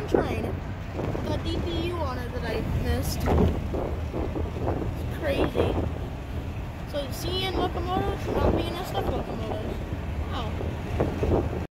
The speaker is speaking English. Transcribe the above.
one train. Got DPU on it that I missed. It's crazy. So CN locomotives, not BNSF locomotives. Wow.